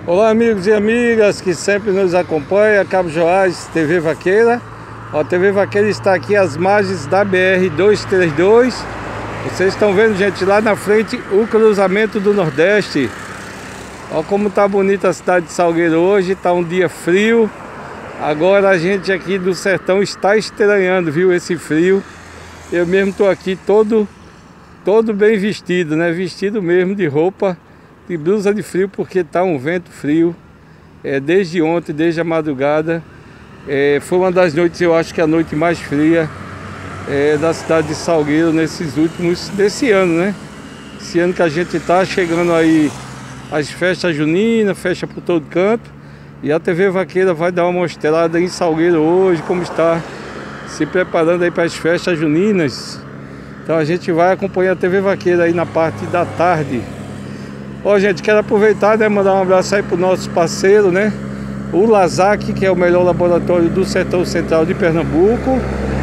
Olá, amigos e amigas que sempre nos acompanham, Cabo Joás, TV Vaqueira. A TV Vaqueira está aqui às margens da BR-232. Vocês estão vendo, gente, lá na frente o cruzamento do Nordeste. Olha como tá bonita a cidade de Salgueiro hoje, tá um dia frio. Agora a gente aqui do sertão está estranhando, viu, esse frio. Eu mesmo tô aqui todo bem vestido, né? Vestido mesmo de roupa, de blusa de frio, porque tá um vento frio. Desde ontem, desde a madrugada. Foi uma das noites, eu acho que a noite mais fria da cidade de Salgueiro desse ano, né? Esse ano que a gente tá chegando aí as festas juninas, festa por todo canto. E a TV Vaqueira vai dar uma mostrada em Salgueiro hoje, como está se preparando aí para as festas juninas. Então a gente vai acompanhar a TV Vaqueira aí na parte da tarde. Ó, gente, quero aproveitar, né, mandar um abraço aí pro nosso parceiro, né? O Lazac, que é o melhor laboratório do Sertão Central de Pernambuco.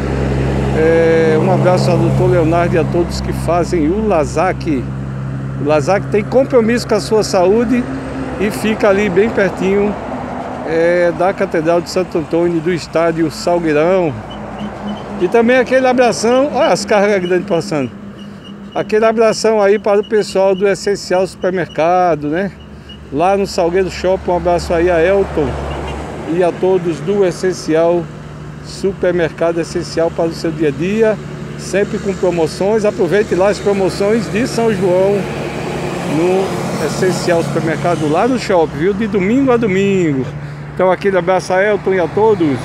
Um abraço ao doutor Leonardo e a todos que fazem o Lazac. O Lazac tem compromisso com a sua saúde e fica ali bem pertinho da Catedral de Santo Antônio, do estádio Salgueirão. E também aquele abração, olha as cargas grandes passando. Aquele abração aí para o pessoal do Essencial Supermercado, né? Lá no Salgueiro Shopping, um abraço aí a Elton e a todos do Essencial Supermercado Essencial para o seu dia a dia. Sempre com promoções, aproveite lá as promoções de São João no Essencial Supermercado lá no shopping, viu? De domingo a domingo. Então aquele abraço a Elton e a todos.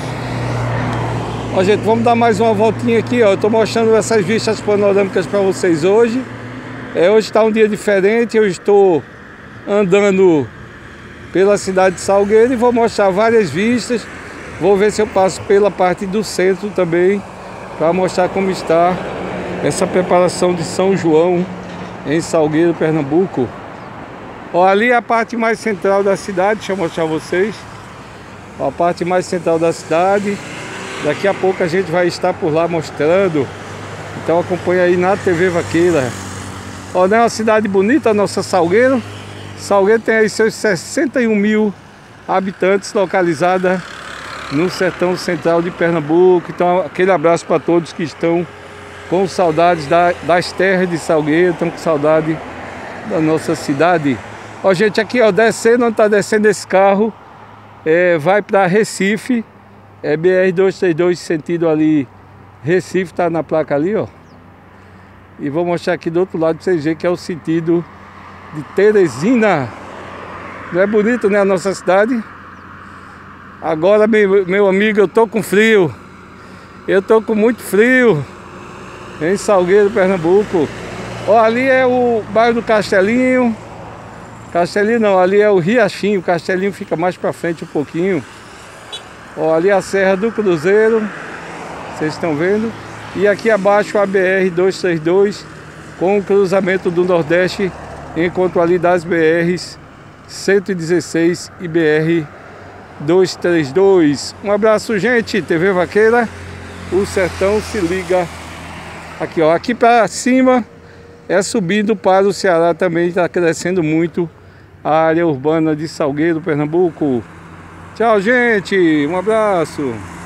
Ó, gente, vamos dar mais uma voltinha aqui, ó. Eu tô mostrando essas vistas panorâmicas para vocês hoje. Hoje está um dia diferente. Eu estou andando pela cidade de Salgueiro e vou mostrar várias vistas. Vou ver se eu passo pela parte do centro também, para mostrar como está essa preparação de São João em Salgueiro, Pernambuco. Ó, ali é a parte mais central da cidade. Deixa eu mostrar a vocês. Ó, a parte mais central da cidade. Daqui a pouco a gente vai estar por lá mostrando. Então acompanha aí na TV Vaqueira. Ó, não é uma cidade bonita a nossa Salgueiro? Salgueiro tem aí seus 61 mil habitantes, localizada no sertão central de Pernambuco. Então aquele abraço para todos que estão com saudades das terras de Salgueiro, estão com saudade da nossa cidade. Ó, gente, aqui, ó, descendo, onde está descendo esse carro, vai para Recife. BR-232, sentido ali Recife, tá na placa ali, ó. E vou mostrar aqui do outro lado pra vocês verem que é o sentido de Teresina. Não é bonito, né, a nossa cidade? Agora, meu amigo, eu tô com frio. Eu tô com muito frio em Salgueiro, Pernambuco. Ó, ali é o bairro do Castelinho. Castelinho não, ali é o Riachinho. O Castelinho fica mais pra frente um pouquinho. Ó, ali a Serra do Cruzeiro, vocês estão vendo. E aqui abaixo a BR-232 com o cruzamento do Nordeste, encontro ali das BRs 116 e BR-232. Um abraço, gente, TV Vaqueira. O sertão se liga aqui, ó. Aqui para cima subindo para o Ceará também. Está crescendo muito a área urbana de Salgueiro, Pernambuco. Tchau, gente. Um abraço.